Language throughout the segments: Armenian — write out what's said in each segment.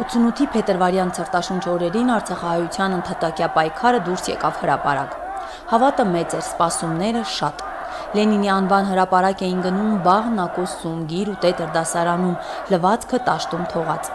88-ի փետրվարյան ցրտաշունչ օրերին Արցախահայության ընդհատակյա պայքարը դուրս եկավ հրապարակ։ Հավատը մեծ էր, սպասումները շատ։ Լենինի անվան հրապարակ էին գնում բաղն, ակոսում, գիր ու տետր դասարանում, լվացքը տաշտում թողած։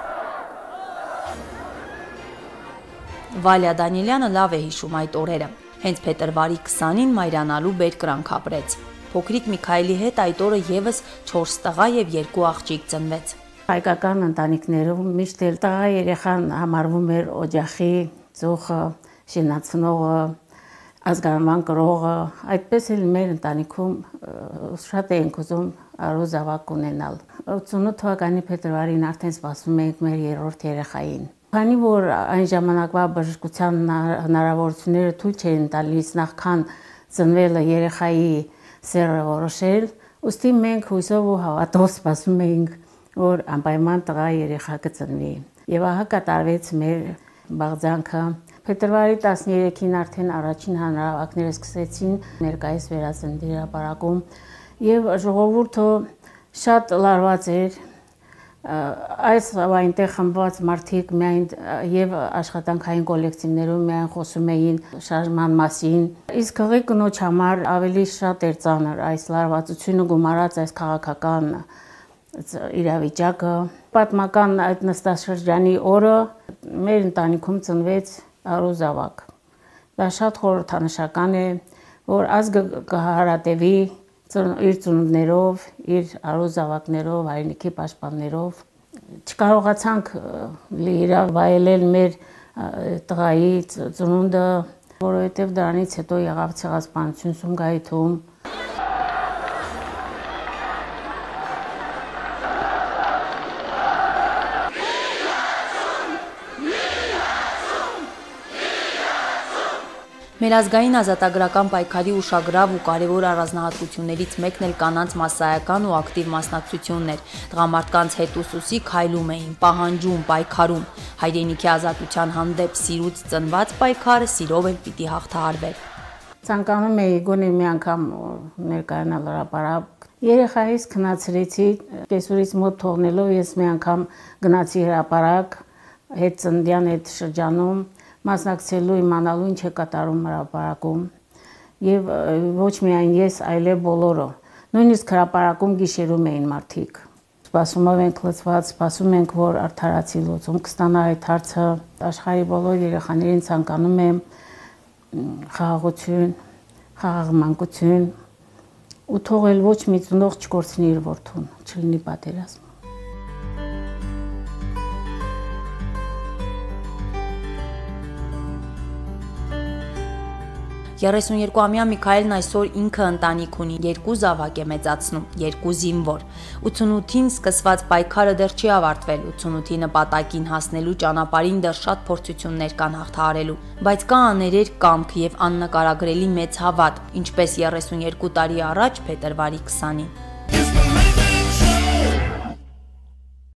Վալյա Դանիելյանը լավ է հիշում այդ օրերը։ Հենց փետրվարի 20-ին Մայրանալու բերկրանք ապրեց։ Փոքրիկ Միքայելի հետ այդ օրը եւս 4 տղա եւ 2 աղջիկ ծնվեց։ Հայկական ընտանիքներում միշտ էլ տղա երեխան համարվում էր օջախի, ծուխը, շինացնողը, ազգանման կրողը, այդպես էլ մեր ընտանիքում շատ էինք ուզում առուզավակ ունենալ։ 88 թվականի փետրվարին արդեն սպասում էինք մեր երրորդ երեխային։ Քանի որ այն ժամանակվա բժշկության հնարավորությունները թույլ չէին տալիս նախքան ծնվելը երեխայի սերը որոշել, ուստի մենք հույսով ու հավատով սպասում էինք, որ անպայման տղա երեխա կծնվի։ Եվ ահա կատարվեց մեր բաղձանքը։ Փետրվարի 13-ին արդեն առաջին հանրահավաքները սկսեցին ներկայիս վերածննդի հրապարակում եւ ժողովուրդը շատ լարված էր։ Այս այնտեղ խմբված մարդիկ միայն եւ աշխատանքային կոլեկտիվներում միայն խոսում էին շարժման մասին։ Իսկ հղի կնոջ համար ավելի շատ էր ծանր այս լարվածությունը գումարած այս քաղաքական իրավիճակը։ Պատմական այդ նստաշրջանի օրը մեր ընտանիքում ծնվեց առուզավակ։ Դա շատ խորհրդանշական է, որ ազգը կհարատևի իր ծնունդներով, իր առուզավակներով, հայրենիքի պաշտպաններով։ Չկարողացանք լիիրավ վայելել մեր տղայի ծնունդը, որովհետև դրանից հետո եղավ ցեղասպանություն Սումգայիթում։ Մեր ազգային ազատագրական պայքարի ուշագրավ ու կարևոր առանձնահատկություններից մեկն էլ կանանց մասսայական ու ակտիվ մասնակցությունն էր։ Տղամարդկանց հետ ուսուսի քայլում էին, պահանջում, պայքարում։ Հայրենիքի ազատության հանդեպ սիրուց ծնված պայքարը սիրով էլ պիտի հաղթահարվեր։ Ցանկանում էի գոնե մի անգամ ներկայանալ հրապարակ։ Երեխայիս քնացրեցի, կեսուրից մոտ թողնելով ես մի անգամ գնացի հրապարակ, հետ ծննդյան այդ շրջանում մասնակցելու իմանալու ինչ է կատարում հրապարակում եւ ոչ միայն ես, այլև բոլորը։ Նույնիսկ հրապարակում գիշերում էին մարդիկ։ Սպասումով ենք լծված, սպասում ենք, որ արդարացի լուծում կստանա այդ հարցը։ Աշխարհի բոլոր երեխաներին ցանկանում եմ խաղաղություն, խաղաղմանկություն ու թողել ոչ մի ծնող չկորցնի իր որդուն, չլինի պատերազմ։ 32-ամյա Միքայելն այսօր ինքը ընտանիք ունի, 2 զավակ է մեծացնում, 2 զինվոր։ 88-ին սկսված պայքարը դեռ չի ավարտվել, 88-ի նպատակին հասնելու ճանապարհին դեռ շատ փորձություններ կան հաղթահարելու, բայց կա աներեր կամք եւ աննկարագրելի մեծ հավատ, ինչպես 32 տարի առաջ փետրվարի 20-ին։